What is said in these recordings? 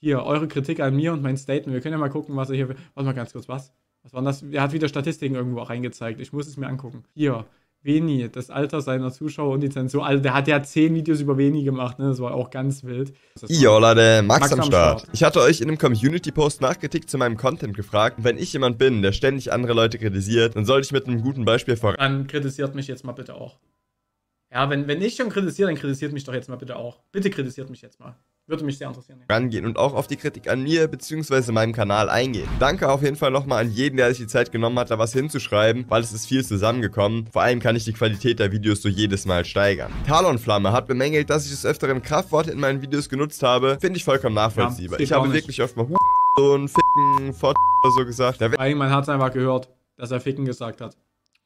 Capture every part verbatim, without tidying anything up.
Hier, eure Kritik an mir und mein Statement. Wir können ja mal gucken, was er hier... Warte mal ganz kurz, was? Was war denn das? Er hat wieder Statistiken irgendwo auch reingezeigt. Ich muss es mir angucken. Hier, Veni, das Alter seiner Zuschauer und die Zensur. Also der hat ja zehn Videos über Veni gemacht, ne? Das war auch ganz wild. Jo, Leute, Max, Max am Start. Start. Ich hatte euch in einem Community-Post nach Kritik zu meinem Content gefragt. Und wenn ich jemand bin, der ständig andere Leute kritisiert, dann sollte ich mit einem guten Beispiel voran... Dann kritisiert mich jetzt mal bitte auch. Ja, wenn, wenn ich schon kritisiere, dann kritisiert mich doch jetzt mal bitte auch. Bitte kritisiert mich jetzt mal. Würde mich sehr interessieren. Rangehen und auch auf die Kritik an mir bzw. meinem Kanal eingehen. Danke auf jeden Fall nochmal an jeden, der sich die Zeit genommen hat, da was hinzuschreiben, weil es ist viel zusammengekommen. Vor allem kann ich die Qualität der Videos so jedes Mal steigern. Talonflamme hat bemängelt, dass ich des Öfteren Kraftworte in meinen Videos genutzt habe. Finde ich vollkommen nachvollziehbar. Ja, ich habe wirklich oft mal und Ficken, Fort oder so gesagt. Da man hat es einfach gehört, dass er Ficken gesagt hat.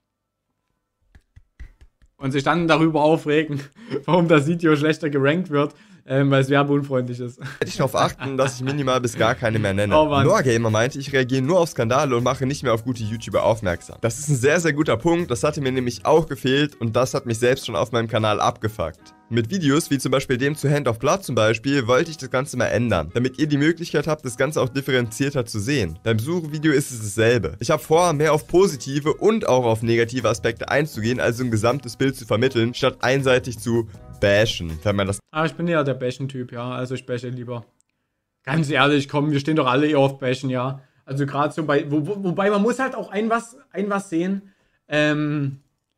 Und sich dann darüber aufregen, warum das Video schlechter gerankt wird, ähm, weil es werbeunfreundlich ist. Hätte ich darauf achten, dass ich minimal bis gar keine mehr nenne. Oh, Noah Gamer meinte, ich reagiere nur auf Skandale und mache nicht mehr auf gute YouTuber aufmerksam. Das ist ein sehr, sehr guter Punkt. Das hatte mir nämlich auch gefehlt und das hat mich selbst schon auf meinem Kanal abgefuckt. Mit Videos, wie zum Beispiel dem zu Hand of Blood zum Beispiel, wollte ich das Ganze mal ändern, damit ihr die Möglichkeit habt, das Ganze auch differenzierter zu sehen. Beim Suchvideo ist es dasselbe. Ich habe vor, mehr auf positive und auch auf negative Aspekte einzugehen, also ein gesamtes Bild zu vermitteln, statt einseitig zu bashen, wenn man das... Ah, ich bin ja der Bashen-Typ, ja, also ich bashe lieber. Ganz ehrlich, komm, wir stehen doch alle eher auf Bashen, ja. Also gerade so bei... Wo, wo, wobei, man muss halt auch ein was, ein was sehen, ähm...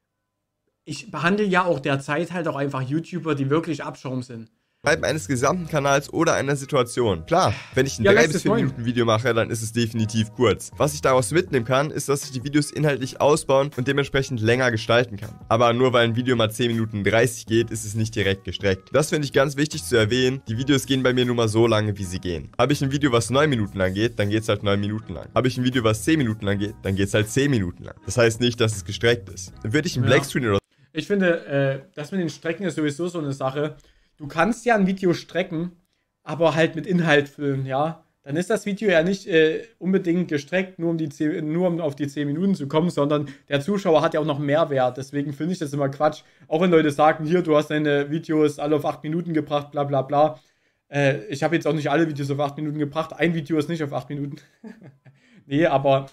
ich behandle ja auch derzeit halt auch einfach YouTuber, die wirklich Abschaum sind. Eines gesamten Kanals oder einer Situation. Klar, wenn ich ein ja, drei bis vier Minuten Video mache, dann ist es definitiv kurz. Was ich daraus mitnehmen kann, ist, dass ich die Videos inhaltlich ausbauen und dementsprechend länger gestalten kann. Aber nur weil ein Video mal zehn Minuten dreißig geht, ist es nicht direkt gestreckt. Das finde ich ganz wichtig zu erwähnen. Die Videos gehen bei mir nur mal so lange, wie sie gehen. Habe ich ein Video, was neun Minuten lang geht, dann geht es halt neun Minuten lang. Habe ich ein Video, was zehn Minuten lang geht, dann geht es halt zehn Minuten lang. Das heißt nicht, dass es gestreckt ist. Würde ich einen ja. Blackscreen oder Ich finde, äh, das mit den Strecken ist sowieso so eine Sache. Du kannst ja ein Video strecken, aber halt mit Inhalt füllen, ja. Dann ist das Video ja nicht äh, unbedingt gestreckt, nur um, die zehn, nur um auf die zehn Minuten zu kommen, sondern der Zuschauer hat ja auch noch Mehrwert. Deswegen finde ich das immer Quatsch. Auch wenn Leute sagen, hier, du hast deine Videos alle auf acht Minuten gebracht, bla bla bla. Äh, ich habe jetzt auch nicht alle Videos auf acht Minuten gebracht. Ein Video ist nicht auf acht Minuten. Nee, aber...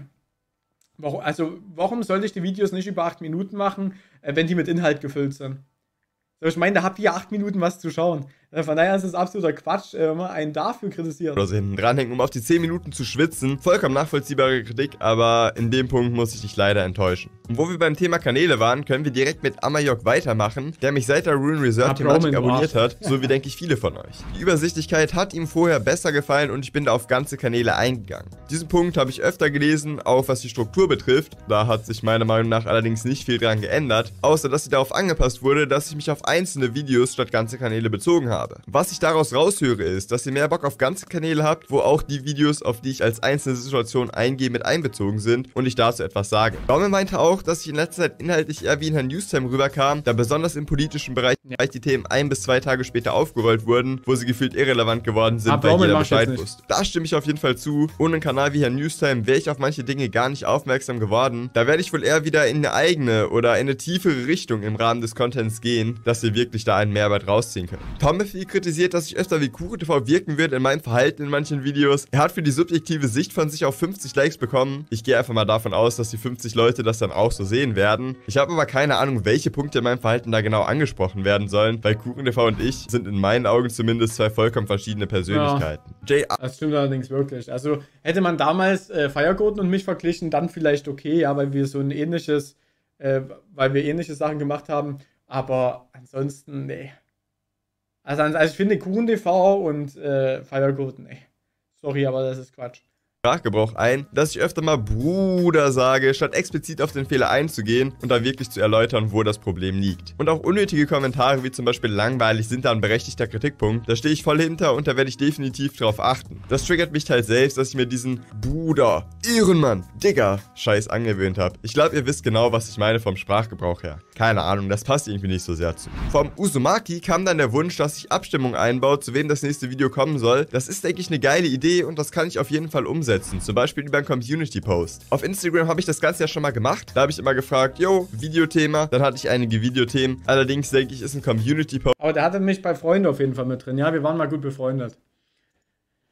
Warum, also, warum sollte ich die Videos nicht über acht Minuten machen, äh, wenn die mit Inhalt gefüllt sind? So, ich meine, da habt ihr ja acht Minuten was zu schauen. Äh, von daher ist es absoluter Quatsch, äh, wenn man einen dafür kritisiert. Oder so hinten dranhängen, um auf die zehn Minuten zu schwitzen. Vollkommen nachvollziehbare Kritik, aber in dem Punkt muss ich dich leider enttäuschen. Und wo wir beim Thema Kanäle waren, können wir direkt mit Amayok weitermachen, der mich seit der Rune Reserve-Thematik abonniert hat, so wie denke ich viele von euch. Die Übersichtlichkeit hat ihm vorher besser gefallen und ich bin da auf ganze Kanäle eingegangen. Diesen Punkt habe ich öfter gelesen, auch was die Struktur betrifft. Da hat sich meiner Meinung nach allerdings nicht viel dran geändert, außer dass sie darauf angepasst wurde, dass ich mich auf einzelne Videos statt ganze Kanäle bezogen habe. Was ich daraus raushöre ist, dass ihr mehr Bock auf ganze Kanäle habt, wo auch die Videos, auf die ich als einzelne Situation eingehe, mit einbezogen sind und ich dazu etwas sage. Baume meinte auch, dass ich in letzter Zeit inhaltlich eher wie in Herrn Newstime rüberkam, da besonders im politischen Bereich ja. die Themen ein bis zwei Tage später aufgerollt wurden, wo sie gefühlt irrelevant geworden sind, weil jeder Bescheid wusste. Da stimme ich auf jeden Fall zu. Ohne einen Kanal wie Herrn Newstime wäre ich auf manche Dinge gar nicht aufmerksam geworden. Da werde ich wohl eher wieder in eine eigene oder in eine tiefere Richtung im Rahmen des Contents gehen, dass wir wirklich da einen Mehrwert rausziehen können. Tomothy kritisiert, dass ich öfter wie KuchenTV wirken wird in meinem Verhalten in manchen Videos. Er hat für die subjektive Sicht von sich auf fünfzig Likes bekommen. Ich gehe einfach mal davon aus, dass die fünfzig Leute das dann auch so sehen werden. Ich habe aber keine Ahnung, welche Punkte in meinem Verhalten da genau angesprochen werden sollen, weil KuchenTV und ich sind in meinen Augen zumindest zwei vollkommen verschiedene Persönlichkeiten. Ja, J das stimmt allerdings wirklich. Also hätte man damals äh, Firegoten und mich verglichen, dann vielleicht okay, ja, weil wir so ein ähnliches, äh, weil wir ähnliche Sachen gemacht haben. Aber ansonsten, nee. Also, also ich finde KuchenTV und äh, Firegoten, nee. Sorry, aber das ist Quatsch. Sprachgebrauch ein, dass ich öfter mal Bruder sage, statt explizit auf den Fehler einzugehen und da wirklich zu erläutern, wo das Problem liegt. Und auch unnötige Kommentare wie zum Beispiel langweilig sind da ein berechtigter Kritikpunkt. Da stehe ich voll hinter und da werde ich definitiv drauf achten. Das triggert mich halt selbst, dass ich mir diesen Bruder, Ehrenmann, Digger Scheiß angewöhnt habe. Ich glaube, ihr wisst genau, was ich meine vom Sprachgebrauch her. Keine Ahnung, das passt irgendwie nicht so sehr zu. Vom Uzumaki kam dann der Wunsch, dass ich Abstimmung einbaue, zu wem das nächste Video kommen soll. Das ist, denke ich, eine geile Idee und das kann ich auf jeden Fall umsetzen. Zum Beispiel über einen Community-Post. Auf Instagram habe ich das Ganze ja schon mal gemacht. Da habe ich immer gefragt, yo, Videothema. Dann hatte ich einige Videothemen. Allerdings denke ich, ist ein Community-Post. Aber der hatte mich bei Freunden auf jeden Fall mit drin. Ja, wir waren mal gut befreundet.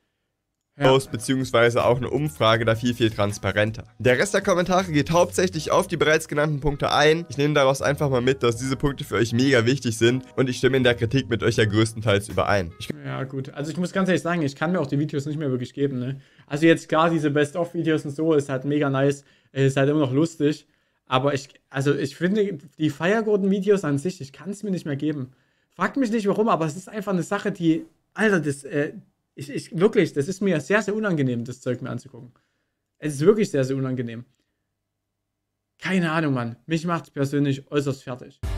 Ja. Beziehungsweise auch eine Umfrage da viel, viel transparenter. Der Rest der Kommentare geht hauptsächlich auf die bereits genannten Punkte ein. Ich nehme daraus einfach mal mit, dass diese Punkte für euch mega wichtig sind und ich stimme in der Kritik mit euch ja größtenteils überein. Ich ja gut, also ich muss ganz ehrlich sagen, ich kann mir auch die Videos nicht mehr wirklich geben, ne? Also jetzt klar, diese Best-of-Videos und so ist halt mega nice, ist halt immer noch lustig, aber ich, also ich finde, die Feiergurten-Videos an sich, ich kann es mir nicht mehr geben. Fragt mich nicht warum, aber es ist einfach eine Sache, die, Alter, das, äh, Ich, ich, wirklich, das ist mir sehr, sehr unangenehm, das Zeug mir anzugucken. Es ist wirklich sehr, sehr unangenehm. Keine Ahnung, Mann. Mich macht es persönlich äußerst fertig.